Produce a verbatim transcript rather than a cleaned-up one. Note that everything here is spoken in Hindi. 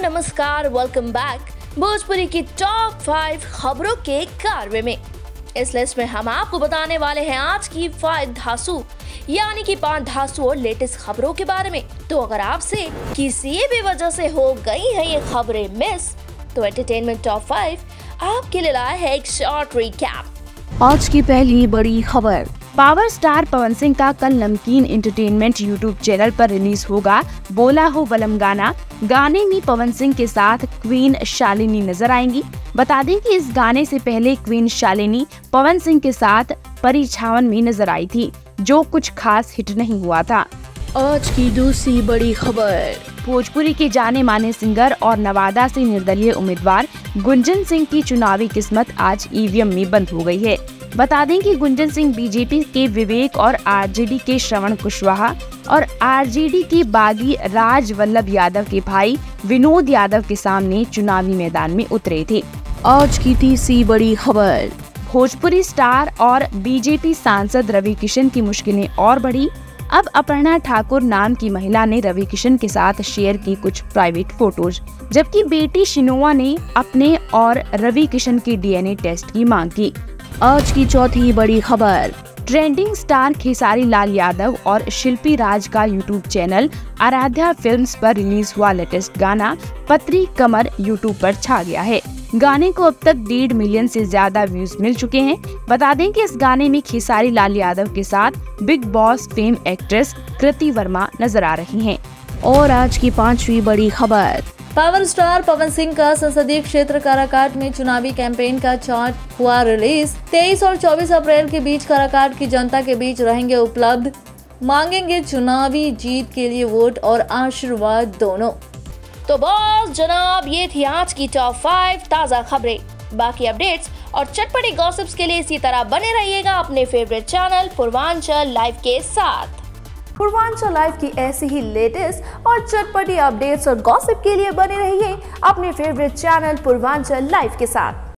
नमस्कार, वेलकम बैक भोजपुरी की टॉप फाइव खबरों के कारवे में। इस लिस्ट में हम आपको बताने वाले हैं आज की फाइव धांसू यानी कि पांच धांसू और लेटेस्ट खबरों के बारे में। तो अगर आपसे किसी भी वजह से हो गई है ये खबरें मिस, तो एंटरटेनमेंट टॉप फाइव आपके लिए लाया है एक शॉर्ट रिकैप। आज की पहली बड़ी खबर, पावर स्टार पवन सिंह का कल नमकीन एंटरटेनमेंट यूट्यूब चैनल पर रिलीज होगा बोला हो बलम गाना। गाने में पवन सिंह के साथ क्वीन शालिनी नजर आएंगी। बता दें कि इस गाने से पहले क्वीन शालिनी पवन सिंह के साथ परी छावन में नजर आई थी, जो कुछ खास हिट नहीं हुआ था। आज की दूसरी बड़ी खबर, भोजपुरी के जाने माने सिंगर और नवादा से निर्दलीय उम्मीदवार गुंजन सिंह की चुनावी किस्मत आज ईवीएम में बंद हो गई है। बता दें कि गुंजन सिंह बीजेपी के विवेक और आरजेडी के श्रवण कुशवाहा और आरजेडी के बागी राज वल्लभ यादव के भाई विनोद यादव के सामने चुनावी मैदान में उतरे थे। आज की तीसरी बड़ी खबर, भोजपुरी स्टार और बीजेपी सांसद रवि किशन की मुश्किलें और बढ़ी। अब अपर्णा ठाकुर नाम की महिला ने रवि किशन के साथ शेयर की कुछ प्राइवेट फोटोज, जबकि बेटी शिनोआ ने अपने और रवि किशन के डीएनए टेस्ट की मांग की। आज की चौथी बड़ी खबर, ट्रेंडिंग स्टार खेसारी लाल यादव और शिल्पी राज का यूट्यूब चैनल आराध्या फिल्म्स पर रिलीज हुआ लेटेस्ट गाना पत्री कमर यूट्यूब पर छा गया है। गाने को अब तक डेढ़ मिलियन से ज्यादा व्यूज मिल चुके हैं। बता दें कि इस गाने में खेसारी लाल यादव के साथ Bigg Boss fame actress Kriti Verma नजर आ रही हैं। और आज की पांचवी बड़ी खबर, पावर स्टार पवन सिंह का संसदीय क्षेत्र काराकाट में चुनावी कैंपेन का चार्ट हुआ रिलीज। तेईस और चौबीस अप्रैल के बीच काराकाट की जनता के बीच रहेंगे उपलब्ध, मांगेंगे चुनावी जीत के लिए वोट और आशीर्वाद दोनों। तो बॉस जनाब, ये थी आज की टॉप फाइव ताज़ा खबरें। बाकी अपडेट्स और चटपटी गॉसिप्स के लिए इसी तरह बने रहिएगा अपने फेवरेट चैनल पूर्वांचल लाइव के साथ। पूर्वांचल लाइव की ऐसी ही लेटेस्ट और चटपटी अपडेट्स और गॉसिप के लिए बने रहिए अपने फेवरेट चैनल पूर्वांचल लाइव के साथ।